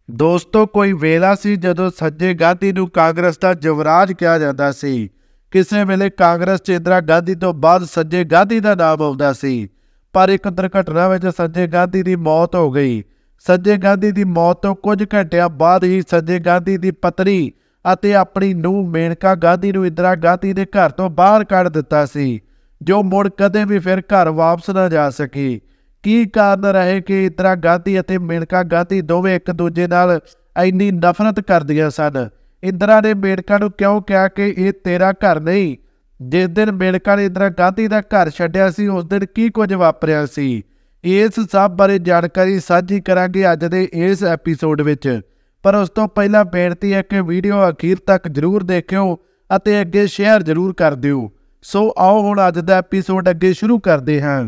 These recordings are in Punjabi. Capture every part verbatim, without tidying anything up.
ਦੋਸਤੋ, ਕੋਈ ਵੇਲਾ ਸੀ ਜਦੋਂ ਸੰਜੇ ਗਾਂਧੀ ਨੂੰ ਕਾਂਗਰਸ ਦਾ ਯੁਵਰਾਜ ਕਿਹਾ ਜਾਂਦਾ ਸੀ। ਕਿਸੇ ਵੇਲੇ ਕਾਂਗਰਸ 'ਚ ਇੰਦਰਾ ਗਾਂਧੀ ਤੋਂ ਬਾਅਦ ਸੰਜੇ ਗਾਂਧੀ ਦਾ ਨਾਮ ਆਉਂਦਾ ਸੀ, ਪਰ ਇੱਕ ਦੁਰਘਟਨਾ ਵਿੱਚ ਸੰਜੇ ਗਾਂਧੀ ਦੀ ਮੌਤ ਹੋ ਗਈ। ਸੰਜੇ ਗਾਂਧੀ ਦੀ ਮੌਤ ਤੋਂ ਕੁਝ ਘੰਟਿਆਂ ਬਾਅਦ ਹੀ ਸੰਜੇ ਗਾਂਧੀ ਦੀ ਪਤਨੀ ਅਤੇ ਆਪਣੀ ਨੂੰਹ ਮੇਨਕਾ ਗਾਂਧੀ ਨੂੰ ਇੰਦਰਾ ਗਾਂਧੀ ਦੇ ਘਰ ਤੋਂ ਬਾਹਰ ਕੱਢ ਦਿੱਤਾ ਸੀ, ਜੋ ਮੁੜ ਕਦੇ ਵੀ ਫਿਰ ਘਰ ਵਾਪਸ ਨਾ ਜਾ ਸਕੀ। ਕੀ ਕਾਰਨ ਰਹੇ ਕਿ ਇੰਦਰਾ ਗਾਂਧੀ ਅਤੇ ਮੇਨਕਾ ਗਾਂਧੀ ਦੋਵੇਂ ਇੱਕ ਦੂਜੇ ਨਾਲ ਇੰਨੀ ਨਫ਼ਰਤ ਕਰਦੀਆਂ ਸਨ? ਇੰਦਰਾ ਨੇ ਮੇਨਕਾ ਨੂੰ ਕਿਉਂ ਕਿਹਾ ਕਿ ਇਹ ਤੇਰਾ ਘਰ ਨਹੀਂ? ਜਿਸ ਦਿਨ ਮੇਨਕਾ ਨੇ ਇੰਦਰਾ ਗਾਂਧੀ ਦਾ ਘਰ ਛੱਡਿਆ ਸੀ, ਉਸ ਦਿਨ ਕੀ ਕੁਝ ਵਾਪਰਿਆ ਸੀ? ਇਸ ਸਭ ਬਾਰੇ ਜਾਣਕਾਰੀ ਸਾਂਝੀ ਕਰਾਂਗੇ ਅੱਜ ਦੇ ਇਸ ਐਪੀਸੋਡ ਵਿੱਚ। ਪਰ ਉਸ ਤੋਂ ਪਹਿਲਾਂ ਬੇਨਤੀ ਹੈ ਕਿ ਵੀਡੀਓ ਅਖੀਰ ਤੱਕ ਜ਼ਰੂਰ ਦੇਖਿਓ ਅਤੇ ਅੱਗੇ ਸ਼ੇਅਰ ਜ਼ਰੂਰ ਕਰ ਦਿਓ। ਸੋ ਆਓ ਹੁਣ ਅੱਜ ਦਾ ਐਪੀਸੋਡ ਅੱਗੇ ਸ਼ੁਰੂ ਕਰਦੇ ਹਾਂ।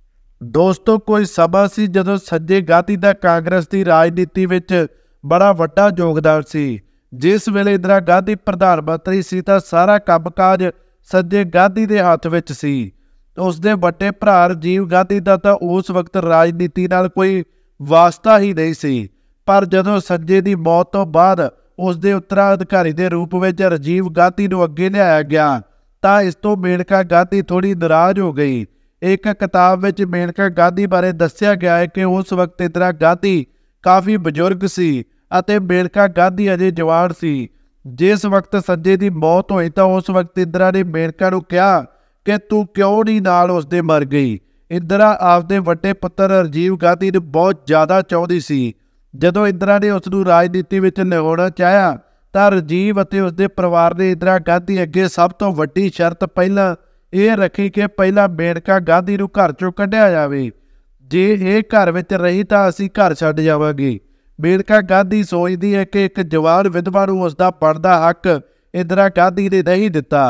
ਦੋਸਤੋ, ਕੋਈ ਸਮਾਂ ਸੀ ਜਦੋਂ ਸੰਜੇ ਗਾਂਧੀ ਦਾ ਕਾਂਗਰਸ ਦੀ ਰਾਜਨੀਤੀ ਵਿੱਚ ਬੜਾ ਵੱਡਾ ਯੋਗਦਾਨ ਸੀ। ਜਿਸ ਵੇਲੇ ਇੰਦਰਾ ਗਾਂਧੀ ਪ੍ਰਧਾਨ ਮੰਤਰੀ ਸੀ ਤਾਂ ਸਾਰਾ ਕੰਮਕਾਜ ਸੰਜੇ ਗਾਂਧੀ ਦੇ ਹੱਥ ਵਿੱਚ ਸੀ। ਉਸ ਦੇ ਵੱਡੇ ਭਰਾ ਰਾਜੀਵ ਗਾਂਧੀ ਦਾ ਤਾਂ ਉਸ ਵਕਤ ਰਾਜਨੀਤੀ ਨਾਲ ਕੋਈ ਵਾਸਤਾ ਹੀ ਨਹੀਂ ਸੀ, ਪਰ ਜਦੋਂ ਸੰਜੇ ਦੀ ਮੌਤ ਤੋਂ ਬਾਅਦ ਉਸ ਦੇ ਉੱਤਰਾਧਿਕਾਰੀ ਦੇ ਰੂਪ ਵਿੱਚ ਰਾਜੀਵ ਗਾਂਧੀ ਨੂੰ ਅੱਗੇ ਲਿਆਇਆ ਗਿਆ ਤਾਂ ਇਸ ਤੋਂ ਮੇਨਕਾ ਗਾਂਧੀ ਥੋੜ੍ਹੀ ਨਾਰਾਜ਼ ਹੋ ਗਈ। ਇੱਕ ਕਿਤਾਬ ਵਿੱਚ ਮੇਨਕਾ ਗਾਂਧੀ ਬਾਰੇ ਦੱਸਿਆ ਗਿਆ ਹੈ ਕਿ ਉਸ ਵਕਤ ਇੰਦਰਾ ਗਾਂਧੀ ਕਾਫੀ ਬਜ਼ੁਰਗ ਸੀ ਅਤੇ ਮੇਨਕਾ ਗਾਂਧੀ ਅਜੇ ਜਵਾਨ ਸੀ। ਜਿਸ ਵਕਤ ਸੰਜੇ ਦੀ ਮੌਤ ਹੋਈ ਤਾਂ ਉਸ ਵਕਤ ਇੰਦਰਾ ਨੇ ਮੇਨਕਾ ਨੂੰ ਕਿਹਾ ਕਿ ਤੂੰ ਕਿਉਂ ਨਹੀਂ ਨਾਲ ਉਸਦੇ ਮਰ ਗਈ। ਇੰਦਰਾ ਆਪਦੇ ਵੱਡੇ ਪੁੱਤਰ ਰਾਜੀਵ ਗਾਂਧੀ ਨੂੰ ਬਹੁਤ ਜ਼ਿਆਦਾ ਚਾਹੁੰਦੀ ਸੀ। ਜਦੋਂ ਇੰਦਰਾ ਨੇ ਉਸ ਨੂੰ ਰਾਜਨੀਤੀ ਵਿੱਚ ਲਿਆਉਣਾ ਚਾਹਿਆ ਤਾਂ ਰਾਜੀਵ ਅਤੇ ਉਸਦੇ ਪਰਿਵਾਰ ਨੇ ਇੰਦਰਾ ਗਾਂਧੀ ਅੱਗੇ ਸਭ ਤੋਂ ਵੱਡੀ ਸ਼ਰਤ ਪਹਿਲਾਂ ਇਹ ਰੱਖੀ ਕਿ ਪਹਿਲਾਂ ਮੇਨਕਾ ਗਾਂਧੀ ਨੂੰ ਘਰ ਚੋਂ ਕੱਢਿਆ ਜਾਵੇ। ਜੇ ਇਹ ਘਰ ਵਿੱਚ ਰਹੀ ਤਾਂ ਅਸੀਂ ਘਰ ਛੱਡ ਜਾਵਾਂਗੇ। ਮੇਨਕਾ ਗਾਂਧੀ ਸੋਚਦੀ ਹੈ ਕਿ ਇੱਕ ਜਵਾਨ ਵਿਧਵਾ ਨੂੰ ਉਸਦਾ ਬਣਦਾ ਹੱਕ ਇੰਦਰਾ ਗਾਂਧੀ ਨੇ ਨਹੀਂ ਦਿੱਤਾ।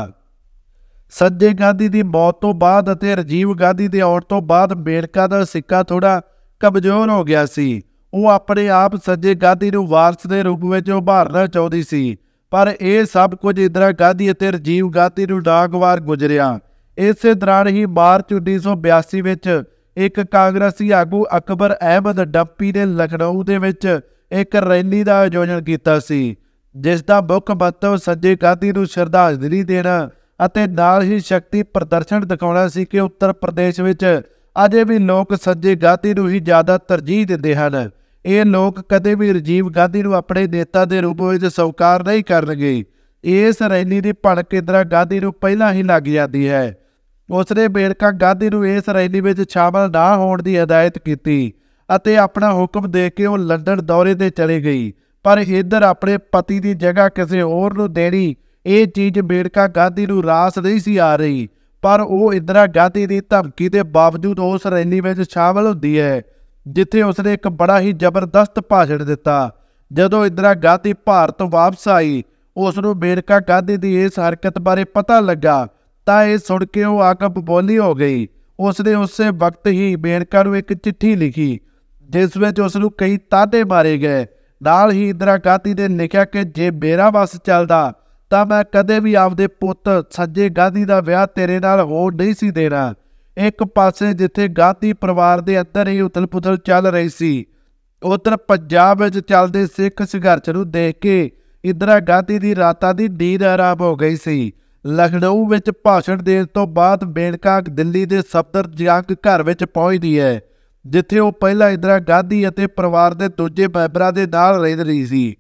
ਸੰਜੇ ਗਾਂਧੀ ਦੀ ਮੌਤ ਤੋਂ ਬਾਅਦ ਅਤੇ ਰਾਜੀਵ ਗਾਂਧੀ ਦੇ ਆਉਣ ਤੋਂ ਬਾਅਦ ਮੇਨਕਾ ਦਾ ਸਿੱਕਾ ਥੋੜ੍ਹਾ ਕਮਜ਼ੋਰ ਹੋ ਗਿਆ ਸੀ। ਉਹ ਆਪਣੇ ਆਪ ਸੰਜੇ ਗਾਂਧੀ ਨੂੰ ਵਾਰਸ ਦੇ ਰੂਪ ਵਿੱਚ ਉਭਾਰਨਾ ਚਾਹੁੰਦੀ ਸੀ, ਪਰ ਇਹ ਸਭ ਕੁਝ ਇੰਦਰਾ ਗਾਂਧੀ ਅਤੇ ਰਾਜੀਵ ਗਾਂਧੀ ਨੂੰ ਨਾਗਵਾਰ ਗੁਜ਼ਰਿਆ। ਇਸੇ ਦੌਰਾਨ ਹੀ ਮਾਰਚ ਉੱਨੀ ਸੌ ਬਿਆਸੀ ਵਿੱਚ ਇੱਕ ਕਾਂਗਰਸੀ ਆਗੂ ਅਕਬਰ ਅਹਿਮਦ ਡੰਪੀ ਨੇ ਲਖਨਊ ਦੇ ਵਿੱਚ ਇੱਕ ਰੈਲੀ ਦਾ ਆਯੋਜਨ ਕੀਤਾ ਸੀ, ਜਿਸ ਦਾ ਮੁੱਖ ਮੰਤਵ ਸੰਜੇ ਗਾਂਧੀ ਨੂੰ ਸ਼ਰਧਾਂਜਲੀ ਦੇਣਾ ਅਤੇ ਨਾਲ ਹੀ ਸ਼ਕਤੀ ਪ੍ਰਦਰਸ਼ਨ ਦਿਖਾਉਣਾ ਸੀ ਕਿ ਉੱਤਰ ਪ੍ਰਦੇਸ਼ ਵਿੱਚ ਅਜੇ ਵੀ ਲੋਕ ਸੰਜੇ ਗਾਂਧੀ ਨੂੰ ਹੀ ਜ਼ਿਆਦਾ ਤਰਜੀਹ ਦਿੰਦੇ ਹਨ। ਇਹ ਲੋਕ ਕਦੇ ਵੀ ਰਾਜੀਵ ਗਾਂਧੀ ਨੂੰ ਆਪਣੇ ਨੇਤਾ ਦੇ ਰੂਪ ਵਿੱਚ ਸਵੀਕਾਰ ਨਹੀਂ ਕਰਨਗੇ। ਇਸ ਰੈਲੀ ਦੀ ਭਣਕ ਇੰਦਰਾ ਗਾਂਧੀ ਨੂੰ ਪਹਿਲਾਂ ਹੀ ਲੱਗ ਜਾਂਦੀ ਹੈ। ਉਸਨੇ ਮੇਨਕਾ ਗਾਂਧੀ ਨੂੰ ਇਸ ਰੈਲੀ ਵਿੱਚ ਸ਼ਾਮਲ ਨਾ ਹੋਣ ਦੀ ਹਦਾਇਤ ਕੀਤੀ ਅਤੇ ਆਪਣਾ ਹੁਕਮ ਦੇ ਕੇ ਉਹ ਲੰਡਨ ਦੌਰੇ 'ਤੇ ਚਲੀ ਗਈ। ਪਰ ਇੱਧਰ ਆਪਣੇ ਪਤੀ ਦੀ ਜਗ੍ਹਾ ਕਿਸੇ ਹੋਰ ਨੂੰ ਦੇਣੀ, ਇਹ ਚੀਜ਼ ਮੇਨਕਾ ਗਾਂਧੀ ਨੂੰ ਰਾਸ ਨਹੀਂ ਸੀ ਆ ਰਹੀ, ਪਰ ਉਹ ਇੰਦਰਾ ਗਾਂਧੀ ਦੀ ਧਮਕੀ ਦੇ ਬਾਵਜੂਦ ਉਸ ਰੈਲੀ ਵਿੱਚ ਸ਼ਾਮਲ ਹੁੰਦੀ ਹੈ, ਜਿੱਥੇ ਉਸਨੇ ਇੱਕ ਬੜਾ ਹੀ ਜ਼ਬਰਦਸਤ ਭਾਸ਼ਣ ਦਿੱਤਾ। ਜਦੋਂ ਇੰਦਰਾ ਗਾਂਧੀ ਭਾਰਤ ਵਾਪਸ ਆਈ, ਉਸ ਨੂੰ ਮੇਨਕਾ ਗਾਂਧੀ ਦੀ ਇਸ ਹਰਕਤ ਬਾਰੇ ਪਤਾ ਲੱਗਾ ਤਾਂ ਇਹ ਸੁਣ ਕੇ ਉਹ ਅੱਗ ਬਬੋਲੀ ਹੋ ਗਈ। ਉਸਨੇ ਉਸੇ ਵਕਤ ਹੀ ਮੇਨਕਾ ਨੂੰ ਇੱਕ ਚਿੱਠੀ ਲਿਖੀ, ਜਿਸ ਵਿੱਚ ਉਸ ਨੂੰ ਕਈ ਤਾਨੇ ਮਾਰੇ ਗਏ। ਨਾਲ ਹੀ ਇੰਦਰਾ ਗਾਂਧੀ ਨੇ ਲਿਖਿਆ ਕਿ ਜੇ ਮੇਰਾ ਵੱਸ ਚੱਲਦਾ ਤਾਂ ਮੈਂ ਕਦੇ ਵੀ ਆਪਦੇ ਪੁੱਤ ਸੰਜੇ ਗਾਂਧੀ ਦਾ ਵਿਆਹ ਤੇਰੇ ਨਾਲ ਹੋਣ ਨਹੀਂ ਸੀ ਦੇਣਾ। ਇੱਕ ਪਾਸੇ ਜਿੱਥੇ ਗਾਂਧੀ ਪਰਿਵਾਰ ਦੇ ਅੰਦਰ ਹੀ ਉਥਲ ਪੁਥਲ ਚੱਲ ਰਹੀ ਸੀ, ਉੱਧਰ ਪੰਜਾਬ ਵਿੱਚ ਚੱਲਦੇ ਸਿੱਖ ਸੰਘਰਸ਼ ਨੂੰ ਦੇਖ ਕੇ ਇੰਦਰਾ ਗਾਂਧੀ ਦੀ ਰਾਤਾਂ ਦੀ ਨੀਂਦ ਆਰਾਮ ਹੋ ਗਈ ਸੀ। ਲਖਨਊ ਵਿੱਚ ਭਾਸ਼ਣ ਦੇਣ ਤੋਂ ਬਾਅਦ ਮੇਨਕਾ ਦਿੱਲੀ ਦੇ ਸਫਦਰਜੰਗ ਘਰ ਵਿੱਚ ਪਹੁੰਚਦੀ ਹੈ, ਜਿੱਥੇ ਉਹ ਪਹਿਲਾਂ ਇੰਦਰਾ ਗਾਂਧੀ ਅਤੇ ਪਰਿਵਾਰ ਦੇ ਦੂਜੇ ਮੈਂਬਰਾਂ ਦੇ ਨਾਲ ਰਹਿ ਰਹੀ ਸੀ।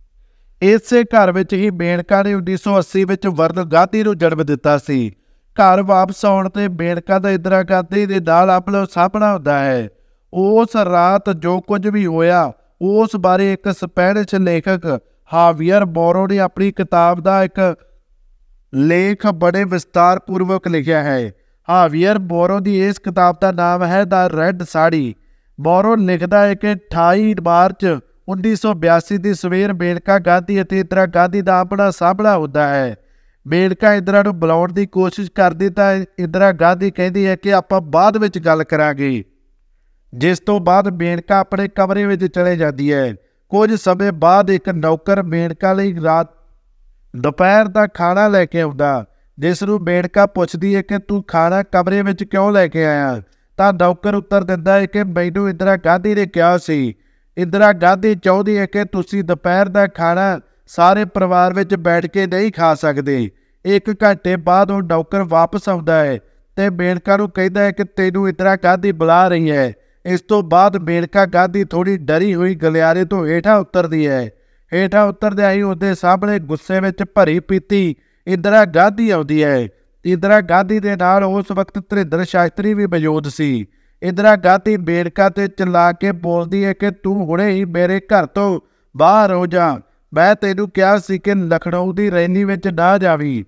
ਇਸੇ ਘਰ ਵਿੱਚ ਹੀ ਮੇਨਕਾ ਨੇ ਉੱਨੀ ਸੌ ਅੱਸੀ ਵਿੱਚ ਵਰਨ ਗਾਂਧੀ ਨੂੰ ਜਨਮ ਦਿੱਤਾ ਸੀ। ਘਰ ਵਾਪਸ ਆਉਣ 'ਤੇ ਮੇਨਕਾ ਦਾ ਇੰਦਰਾ ਗਾਂਧੀ ਦੇ ਨਾਲ ਆਪਣਾ ਸਾਹਮਣਾ ਹੁੰਦਾ ਹੈ। ਉਸ ਰਾਤ ਜੋ ਕੁਝ ਵੀ ਹੋਇਆ ਉਸ ਬਾਰੇ ਇੱਕ ਸਪੈਨਿਸ਼ ਲੇਖਕ ਹਾਵੀਅਰ ਬੋਰੋ ਨੇ ਆਪਣੀ ਕਿਤਾਬ ਦਾ ਇੱਕ ਲੇਖ ਬੜੇ ਵਿਸਤਾਰ ਪੂਰਵਕ ਲਿਖਿਆ ਹੈ। ਹਾਵੀਅਰ ਬੋਰੋ ਦੀ ਇਸ ਕਿਤਾਬ ਦਾ ਨਾਮ ਹੈ ਦਾ ਰੈੱਡ ਸਾੜੀ। ਬੋਰੋ ਲਿਖਦਾ ਹੈ ਕਿ ਅਠਾਈ ਮਾਰਚ ਉੱਨੀ ਸੌ ਬਿਆਸੀ ਦੀ ਸਵੇਰ ਮੇਨਕਾ ਗਾਂਧੀ ਅਤੇ ਇੰਦਰਾ ਗਾਂਧੀ ਦਾ ਆਪਣਾ ਸਾਹਮਣਾ ਹੁੰਦਾ ਹੈ। ਮੇਨਕਾ ਇੰਦਰਾ ਨੂੰ ਬੁਲਾਉਣ ਦੀ ਕੋਸ਼ਿਸ਼ ਕਰਦੀ ਤਾਂ ਇੰਦਰਾ ਗਾਂਧੀ ਕਹਿੰਦੀ ਹੈ ਕਿ ਆਪਾਂ ਬਾਅਦ ਵਿੱਚ ਗੱਲ ਕਰਾਂਗੇ, ਜਿਸ ਤੋਂ ਬਾਅਦ ਮੇਨਕਾ ਆਪਣੇ ਕਮਰੇ ਵਿੱਚ ਚਲੇ ਜਾਂਦੀ ਹੈ। ਕੁਝ ਸਮੇਂ ਬਾਅਦ ਇੱਕ ਨੌਕਰ ਮੇਨਕਾ ਲਈ ਰਾਤ ਦੁਪਹਿਰ ਦਾ ਖਾਣਾ ਲੈ ਕੇ ਆਉਂਦਾ, ਜਿਸ ਨੂੰ ਮੇਨਕਾ ਪੁੱਛਦੀ ਹੈ ਕਿ ਤੂੰ ਖਾਣਾ ਕਮਰੇ ਵਿੱਚ ਕਿਉਂ ਲੈ ਕੇ ਆਇਆ, ਤਾਂ ਨੌਕਰ ਉੱਤਰ ਦਿੰਦਾ ਹੈ ਕਿ ਮੈਨੂੰ ਇੰਦਰਾ ਗਾਂਧੀ ਨੇ ਕਿਹਾ ਸੀ। ਇੰਦਰਾ ਗਾਂਧੀ ਚਾਹੁੰਦੀ ਹੈ ਕਿ ਤੁਸੀਂ ਦੁਪਹਿਰ ਦਾ ਖਾਣਾ ਸਾਰੇ ਪਰਿਵਾਰ ਵਿੱਚ ਬੈਠ ਕੇ ਨਹੀਂ ਖਾ ਸਕਦੇ। ਇੱਕ ਘੰਟੇ ਬਾਅਦ ਉਹ ਨੌਕਰ ਵਾਪਸ ਆਉਂਦਾ ਹੈ ਤੇ ਮੇਨਕਾ ਨੂੰ ਕਹਿੰਦਾ ਹੈ ਕਿ ਤੈਨੂੰ ਇੰਦਰਾ ਗਾਂਧੀ ਬੁਲਾ ਰਹੀ ਹੈ। ਇਸ ਤੋਂ ਬਾਅਦ ਮੇਨਕਾ ਗਾਂਧੀ ਥੋੜੀ ਡਰੀ ਹੋਈ ਗਲਿਆਰੇ ਤੋਂ ਹੇਠਾਂ ਉਤਰਦੀ ਹੈ। ਹੇਠਾਂ ਉਤਰਦਿਆਂ ਹੀ ਉਹਦੇ ਸਾਹਮਣੇ ਗੁੱਸੇ ਵਿੱਚ ਭਰੀ ਪੀਤੀ ਇੰਦਰਾ ਗਾਂਧੀ ਆਉਂਦੀ ਹੈ। ਇੰਦਰਾ ਗਾਂਧੀ ਦੇ ਨਾਲ ਉਸ ਵਕਤ ਧਰਿੰਦਰ ਸ਼ਾਸਤਰੀ ਵੀ ਮੌਜੂਦ ਸੀ। ਇੰਦਰਾ ਗਾਂਧੀ ਮੇਨਕਾ ਤੇ ਚਿल्ला ਕੇ ਬੋਲਦੀ ਹੈ ਕਿ ਤੂੰ ਹੁਣੇ ਹੀ ਮੇਰੇ ਘਰ ਤੋਂ ਬਾਹਰ ਹੋ ਜਾ। ਮੈਂ ਤੈਨੂੰ ਕਿਹਾ ਸੀ ਕਿ ਲਖਨਊ ਦੀ ਰੈਲੀ ਵਿੱਚ ਨਾ ਜਾਵੀਂ,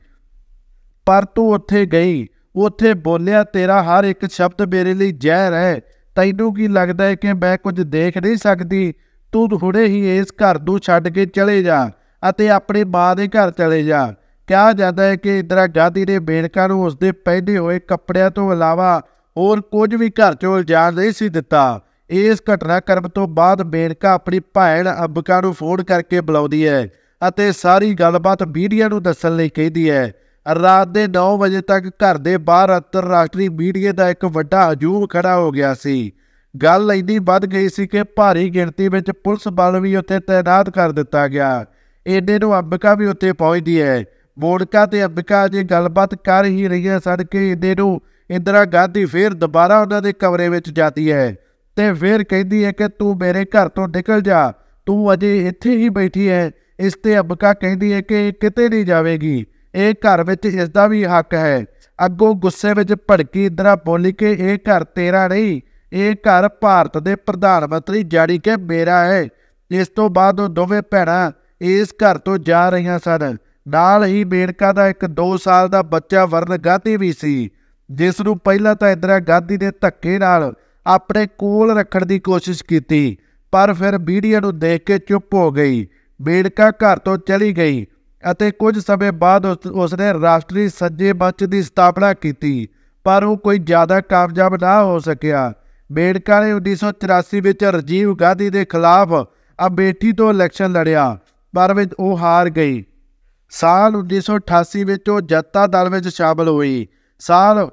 ਪਰ ਤੂੰ ਉੱਥੇ ਗਈ। ਉੱਥੇ ਬੋਲਿਆ ਤੇਰਾ ਹਰ ਇੱਕ ਸ਼ਬਦ ਮੇਰੇ ਲਈ ਜ਼ਹਿਰ ਹੈ। ਤੈਨੂੰ ਕੀ ਲੱਗਦਾ ਹੈ ਕਿ ਮੈਂ ਕੁਝ ਦੇਖ ਨਹੀਂ ਸਕਦੀ? ਤੂੰ ਹੁਣੇ ਹੀ ਇਸ ਘਰ ਨੂੰ ਛੱਡ ਕੇ ਚਲੇ ਜਾ ਅਤੇ ਆਪਣੀ ਮਾਂ ਦੇ ਘਰ ਚਲੇ ਜਾ। ਕਿਹਾ ਜਾਂਦਾ ਹੈ ਕਿ ਇੰਦਰਾ ਗਾਂਧੀ ਨੇ ਮੇਨਕਾ ਨੂੰ ਉਸਦੇ ਪਹਿਨੇ ਹੋਏ ਕੱਪੜਿਆਂ ਤੋਂ ਇਲਾਵਾ ਹੋਰ ਕੁਝ ਵੀ ਘਰ 'ਚੋਂ ਲਿਜਾਣ ਨਹੀਂ ਸੀ ਦਿੱਤਾ। ਇਸ ਘਟਨਾਕ੍ਰਮ ਤੋਂ ਬਾਅਦ ਮੇਨਕਾ ਆਪਣੀ ਭੈਣ ਅੰਬਿਕਾ ਨੂੰ ਫੋਨ ਕਰਕੇ ਬੁਲਾਉਂਦੀ ਹੈ ਅਤੇ ਸਾਰੀ ਗੱਲਬਾਤ ਮੀਡੀਆ ਨੂੰ ਦੱਸਣ ਲਈ ਕਹਿੰਦੀ ਹੈ। ਰਾਤ ਦੇ ਨੌ ਵਜੇ ਤੱਕ ਘਰ ਦੇ ਬਾਹਰ ਅੰਤਰਰਾਸ਼ਟਰੀ ਮੀਡੀਆ ਦਾ ਇੱਕ ਵੱਡਾ ਹਜੂਮ ਖੜਾ ਹੋ ਗਿਆ ਸੀ। ਗੱਲ ਇੰਨੀ ਵੱਧ ਗਈ ਸੀ ਕਿ ਭਾਰੀ ਗਿਣਤੀ ਵਿੱਚ ਪੁਲਿਸ ਬਲ ਵੀ ਉੱਥੇ ਤਾਇਨਾਤ ਕਰ ਦਿੱਤਾ ਗਿਆ। ਇੰਨੇ ਨੂੰ ਅੰਬਿਕਾ ਵੀ ਉੱਥੇ ਪਹੁੰਚਦੀ ਹੈ। ਮੋਨਿਕਾ ਤੇ ਅੰਬਿਕਾ ਅਜੇ ਗੱਲਬਾਤ ਕਰ ਹੀ ਰਹੀਆਂ ਸਨ ਕਿ ਇੰਨੇ ਨੂੰ ਇੰਦਰਾ ਗਾਂਧੀ ਫਿਰ ਦੁਬਾਰਾ ਉਹਨਾਂ ਦੇ ਕਮਰੇ ਵਿੱਚ ਜਾਂਦੀ ਹੈ ਤੇ ਫਿਰ ਕਹਿੰਦੀ ਹੈ ਕਿ ਤੂੰ ਮੇਰੇ ਘਰ ਤੋਂ ਨਿਕਲ ਜਾ, ਤੂੰ ਅਜੇ ਇੱਥੇ ਹੀ ਬੈਠੀ ਹੈ। ਇਸ ਤੇ ਅੰਬਿਕਾ ਕਹਿੰਦੀ ਹੈ ਕਿ ਇਹ ਕਿਤੇ ਨਹੀਂ ਜਾਵੇਗੀ, ਇਹ ਘਰ ਵਿੱਚ ਇਸਦਾ ਵੀ ਹੱਕ ਹੈ। ਅੱਗੋਂ ਗੁੱਸੇ ਵਿੱਚ ਭੜਕੀ ਇੰਦਰਾ ਬੋਲੀ ਕਿ ਇਹ ਘਰ ਤੇਰਾ ਨਹੀਂ, ਇਹ ਘਰ ਭਾਰਤ ਦੇ ਪ੍ਰਧਾਨ ਮੰਤਰੀ ਜਾਣੀ ਕਿ ਮੇਰਾ ਹੈ। ਇਸ ਤੋਂ ਬਾਅਦ ਉਹ ਦੋਵੇਂ ਭੈਣਾਂ ਇਸ ਘਰ ਤੋਂ ਜਾ ਰਹੀਆਂ ਸਨ। ਨਾਲ ਹੀ ਮੇਨਕਾ ਦਾ ਇੱਕ ਦੋ ਸਾਲ ਦਾ ਬੱਚਾ ਵਰਨ ਗਾਂਧੀ ਵੀ ਸੀ, ਜਿਸ ਨੂੰ ਪਹਿਲਾਂ ਤਾਂ ਇੰਦਰਾ ਗਾਂਧੀ ਨੇ ਧੱਕੇ ਨਾਲ ਆਪਣੇ ਕੋਲ ਰੱਖਣ ਦੀ ਕੋਸ਼ਿਸ਼ ਕੀਤੀ, ਪਰ ਫਿਰ ਮੀਡੀਆ ਨੂੰ ਦੇਖ ਕੇ ਚੁੱਪ ਹੋ ਗਈ। ਮੇਨਕਾ ਘਰ ਤੋਂ ਚਲੀ ਗਈ ਅਤੇ ਕੁਝ ਸਮੇਂ ਬਾਅਦ ਉਸ ਉਸਨੇ ਰਾਸ਼ਟਰੀ ਸੱਜੇ ਮੰਚ ਦੀ ਸਥਾਪਨਾ ਕੀਤੀ, ਪਰ ਉਹ ਕੋਈ ਜ਼ਿਆਦਾ ਕਾਮਯਾਬ ਨਾ ਹੋ ਸਕਿਆ। ਮੇਨਕਾ ਨੇ ਉੱਨੀ ਸੌ ਚੁਰਾਸੀ ਵਿੱਚ ਰਾਜੀਵ ਗਾਂਧੀ ਦੇ ਖਿਲਾਫ ਅਮੇਠੀ ਤੋਂ ਇਲੈਕਸ਼ਨ ਲੜਿਆ, ਪਰ ਵਿੱਚ ਉਹ ਹਾਰ ਗਈ। ਸਾਲ ਉੱਨੀ ਸੌ ਅਠਾਸੀ ਵਿੱਚ ਉਹ ਜਨਤਾ ਦਲ ਵਿੱਚ ਸ਼ਾਮਲ ਹੋਈ। ਸਾਲ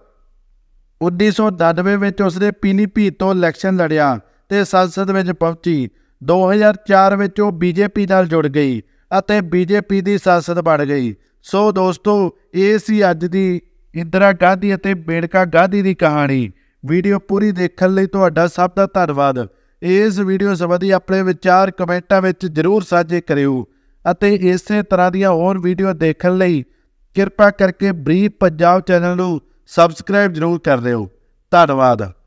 ਉੱਨੀ ਸੌ ਉਨਾਨਵੇਂ ਵਿੱਚ ਉਸਨੇ ਪੀਲੀਭੀਤ ਤੋਂ ਇਲੈਕਸ਼ਨ ਲੜਿਆ ਤੇ ਸੰਸਦ ਵਿੱਚ ਪਹੁੰਚੀ। ਦੋ ਹਜ਼ਾਰ ਚਾਰ ਵਿੱਚ ਉਹ ਬੀਜੇਪੀ ਨਾਲ ਜੁੜ ਗਈ ਅਤੇ ਬੀਜੇਪੀ ਦੀ ਸੰਸਦ ਬਣ ਗਈ। ਸੋ ਦੋਸਤੋ, ਇਹ ਸੀ ਅੱਜ ਦੀ ਇੰਦਰਾ ਗਾਂਧੀ ਅਤੇ ਮੇਨਕਾ ਗਾਂਧੀ ਦੀ ਕਹਾਣੀ। ਵੀਡੀਓ ਪੂਰੀ ਦੇਖਣ ਲਈ ਤੁਹਾਡਾ ਸਭ ਦਾ ਧੰਨਵਾਦ। ਇਸ ਵੀਡੀਓ ਸੰਬੰਧੀ ਆਪਣੇ ਵਿਚਾਰ ਕਮੈਂਟਾਂ ਵਿੱਚ ਜ਼ਰੂਰ ਸਾਂਝੇ ਕਰਿਓ ਅਤੇ ਇਸੇ ਤਰ੍ਹਾਂ ਦੀਆਂ ਹੋਰ ਵੀਡੀਓ ਦੇਖਣ ਲਈ ਕਿਰਪਾ ਕਰਕੇ ਬਰੀਫ ਪੰਜਾਬ ਚੈਨਲ ਨੂੰ ਸਬਸਕ੍ਰਾਈਬ ਜ਼ਰੂਰ ਕਰ ਦਿਓ। ਧੰਨਵਾਦ।